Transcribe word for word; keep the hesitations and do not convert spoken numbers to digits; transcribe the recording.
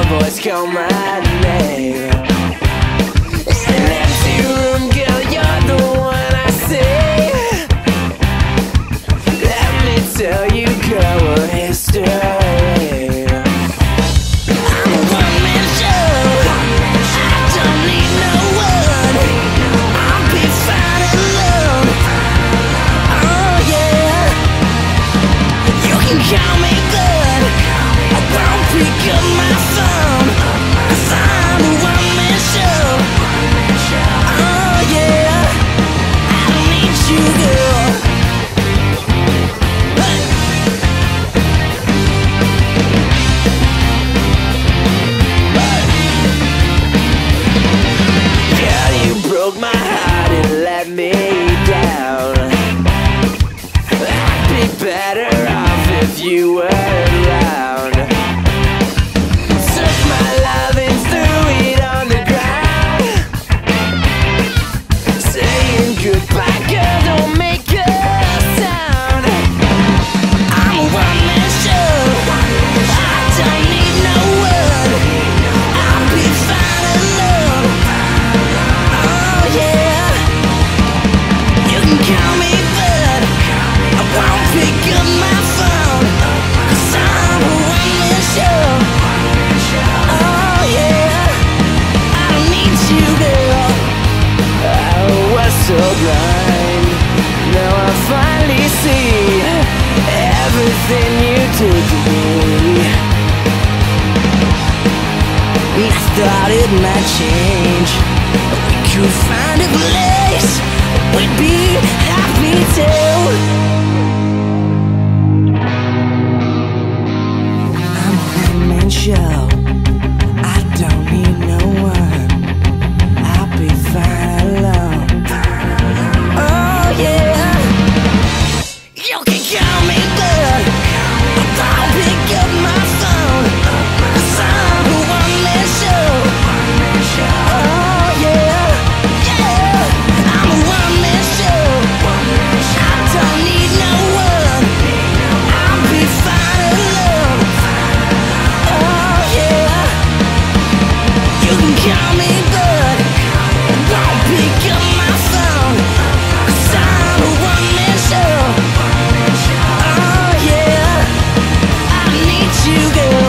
voice call my name. In an empty room, girl, you're the one I see. Let me tell you, girl, we're history. I'm a one-man show. I don't need no one. I'll be fine alone. Oh yeah. You can call me good. I won't pick up my phone, 'cause I'm a one-man show. Oh yeah. I don't need you, girl. Girl, you broke my heart and let me down. I'd be better off if you were around. Took my love and threw it on the ground, saying goodbye, girl, don't make a sound. I'm a one-man show. I don't need no one. I'll be fine alone. Oh yeah. You can call me bud. I won't pick up my phone, 'cause I'm a one-man show. Oh yeah. I don't need you, girl. I was so blind. Now I finally see everything you did to me. I thought it might change. We could find a place we'd be happy too. I'm a one-man show. I don't need no one. I'll be fine alone. Oh yeah. You can call me good. I'll pick up my phone, 'cause I'm a one-man show. Oh yeah. Yeah. I'm a one-man show. I don't need no one. I'll be fine alone. Oh yeah. You can call me good. Don't pick up my phone, 'cause I'm a one-man show. Oh yeah. I need you, girl.